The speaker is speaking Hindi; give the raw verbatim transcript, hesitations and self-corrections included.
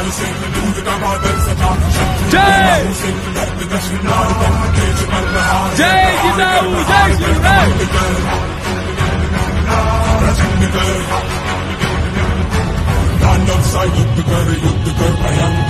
जय जय जिजाऊ जय शिवराय दानव सा युद्ध कर युद्ध कर भयंकर